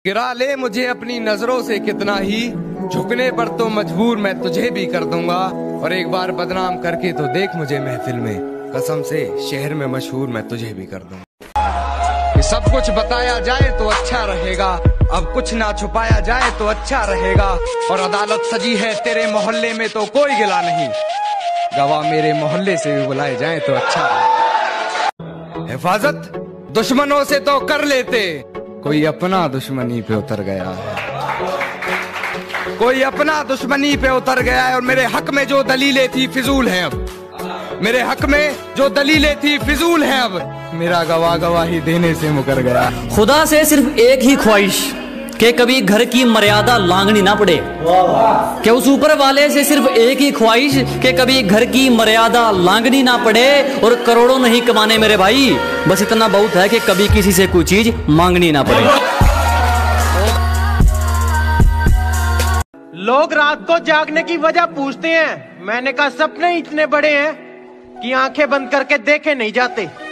गिरा ले मुझे अपनी नजरों से कितना ही, झुकने पर तो मजबूर मैं तुझे भी कर दूंगा। और एक बार बदनाम करके तो देख मुझे महफिल में, कसम से शहर में मशहूर मैं तुझे भी कर दूंगा। ये सब कुछ बताया जाए तो अच्छा रहेगा, अब कुछ ना छुपाया जाए तो अच्छा रहेगा। और अदालत सजी है तेरे मोहल्ले में तो कोई गिला नहीं, गवाह मेरे मोहल्ले से भी बुलाए जाए तो अच्छा रहेगा। हिफाजत दुश्मनों से तो कर लेते, कोई अपना दुश्मनी पे उतर गया है, कोई अपना दुश्मनी पे उतर गया है। और मेरे हक में जो दलीलें थी फिजूल हैं अब, मेरे हक में जो दलीलें थी फिजूल हैं अब, मेरा गवाही देने से मुकर गया। खुदा से सिर्फ एक ही ख्वाहिश कि कभी घर की मर्यादा लांघनी ना पड़े, कि उस ऊपर वाले से सिर्फ एक ही ख्वाहिश कि कभी घर की मर्यादा लांघनी ना पड़े। और करोड़ों नहीं कमाने मेरे भाई, बस इतना बहुत है कि कभी किसी से कोई चीज मांगनी ना पड़े। लोग रात को जागने की वजह पूछते हैं, मैंने कहा सपने इतने बड़े हैं कि आंखें बंद करके देखे नहीं जाते।